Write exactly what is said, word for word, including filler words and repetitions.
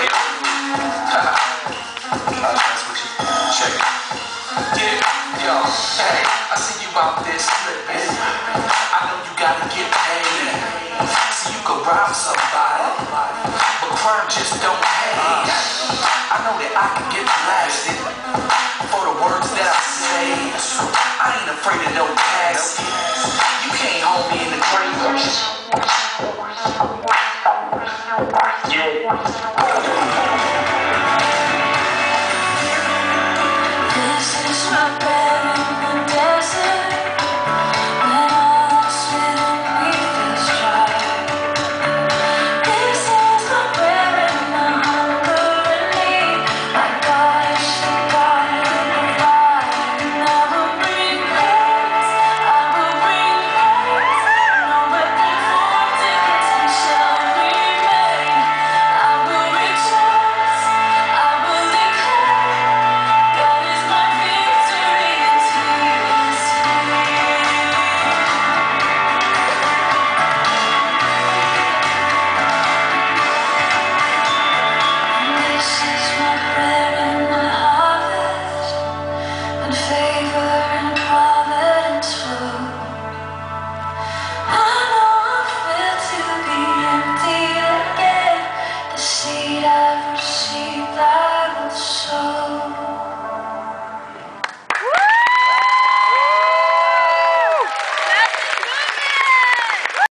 play over with. I'll mess with you. Check it. Yeah, yo, hey, I see you out there slipping. I know you gotta get paid. So you can rob somebody, but crime just don't pay. I know that I can get blasted for the words that I say. I ain't afraid of no casket. You can't hold me in the grave. Yeah.